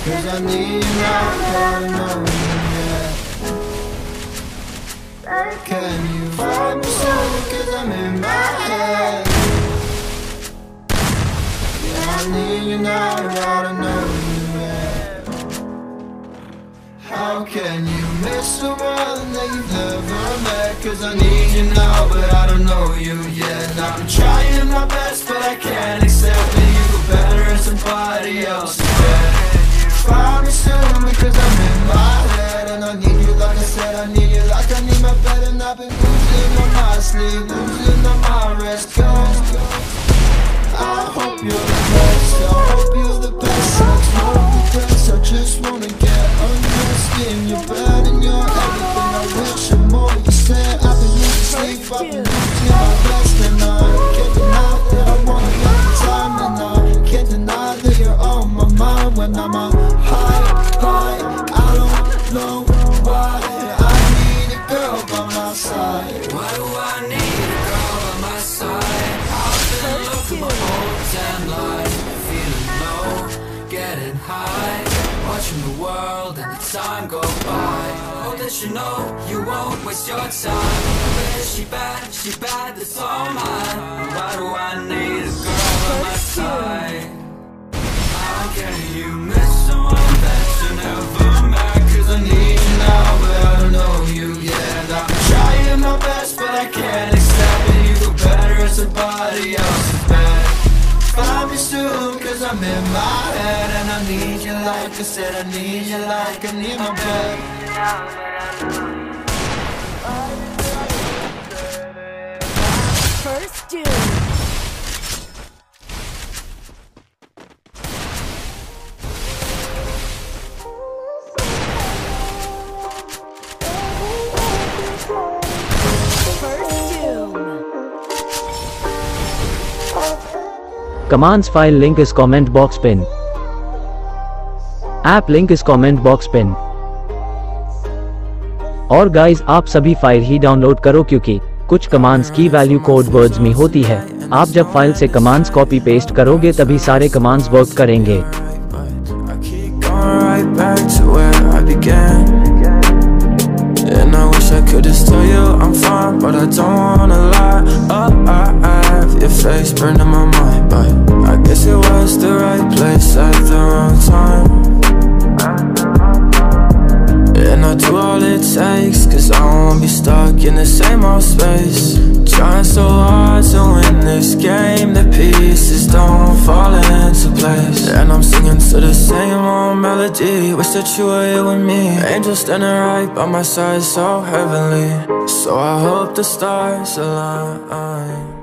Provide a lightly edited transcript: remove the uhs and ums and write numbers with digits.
Cause I need you now, gotta know you, yeah. Can you find me soon, cause I'm in my head. Yeah, I need you now, gotta know you, yeah. How can you miss someone that you've never met? Cause I need you now, but I don't know you yet. And I've been trying my best, but I can't accept that you go better in somebody else's bed. Find me soon, because I'm in my head. And I need you like I said, I need you like I need my bed. And I've been losing on my sleep, losing on my rest. Go, I hope you're the best, I hope you're the best. Let's no regrets, I just wanna get undressed in your bed. And you're everything I wish and more. You said I've been losing sleep, I've been losing my rest. And I can't deny that I wanna get the time. And I can't deny that you're on my mind when I'm on high. I don't know why I need a girl by my side. Why do I need a girl by my side? I've been looking my whole damn life, feeling low, getting high, watching the world and the time go by. Hope that you know you won't waste your time. But is she bad, that's all mine. Why do I need a girl by my side? How can you miss someone that you never met? Cause I need you now, but I don't know you yet. I'm trying my best, but I can't accept that you go better as somebody else's bed. Find me soon, cause I'm in my head. And I need you like I said, I need you like I need my bed. First Doom. Commands file link is comment box pin. App link is comment box pin. और guys आप सभी file ही download करो क्योंकि कुछ commands की value code words में होती है। आप जब फाइल से कमांड्स कॉपी पेस्ट करोगे तभी सारे कमांड्स वर्क करेंगे। And I wish I could just tell you I'm fine, but I don't wanna lie. Oh, I have your face burned in my mind, but I guess it was the right place at the wrong time. And I do all it takes, cause I won't be stuck in the same old space. Trying so hard to win this game, the pieces don't fall into place. And I'm singing to the same old melody, wish that you were here with me. Angel standing right by my side, so heavenly. So I hope the stars align.